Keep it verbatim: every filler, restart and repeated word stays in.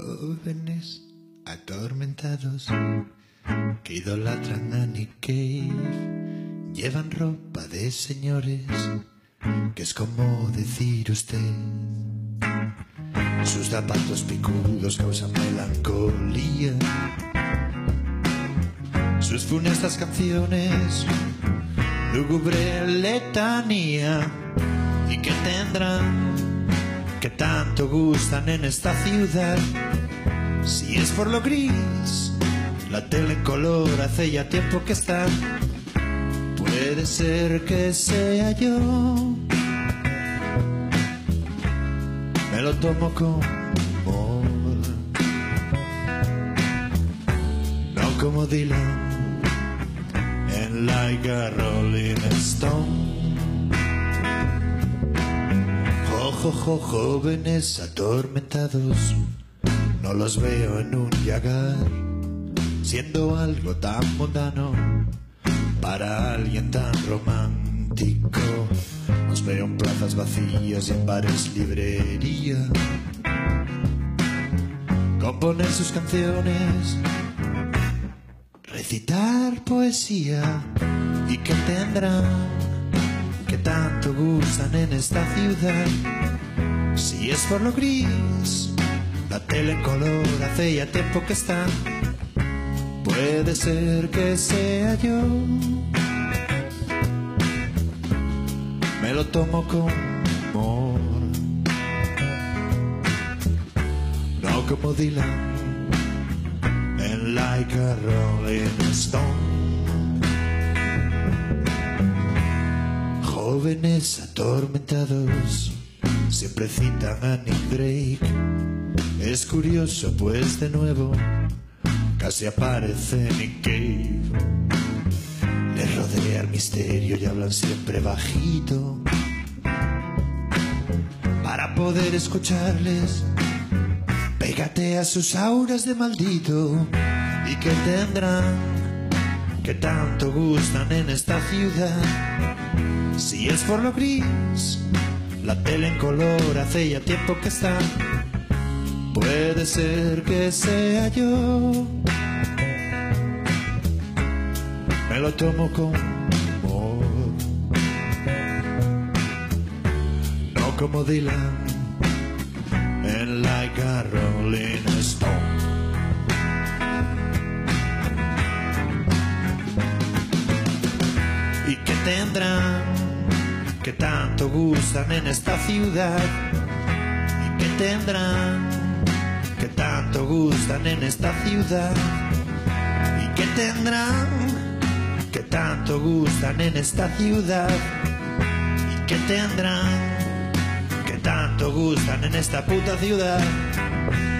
Jóvenes atormentados que idolatran a Nick Cave, llevan ropa de señores, que es como decir usted. Sus zapatos picudos causan melancolía, sus funestas canciones, lúgubre letanía. ¿Y qué tendrán que tanto gustan en esta ciudad? Si es por lo gris, la tele en color hace ya tiempo que está. Puede ser que sea yo, me lo tomo con humor, no como Dylan en Like a Rolling Stone. Jo, jo, jóvenes atormentados, no los veo en un Jaguar, siendo algo tan mundano para alguien tan romántico. Los veo en plazas vacías y en bares librería, componer sus canciones, recitar poesía. ¿Y qué tendrán que tanto gustan en esta ciudad? Si es por lo gris, la tele en color hace ya tiempo que está. Puede ser que sea yo, me lo tomo con humor, no como Dylan en Like a Rolling Stone. Jóvenes atormentados siempre citan a Nick Drake. Es curioso, pues de nuevo casi aparece Nick Cave. Les rodea el misterio y hablan siempre bajito para poder escucharles. Pégate a sus auras de maldito. ¿Y qué tendrán que tanto gustan en esta ciudad? Si es por lo gris, la tele en color hace ya tiempo que está. Puede ser que sea yo, me lo tomo con humor, no como Dylan en Like a Rolling Stone. ¿Y qué tendrán que tanto gustan en esta ciudad? ¿Y qué tendrán que tanto gustan en esta ciudad? ¿Y qué tendrán que tanto gustan en esta ciudad? ¿Y qué tendrán que tanto gustan en esta puta ciudad?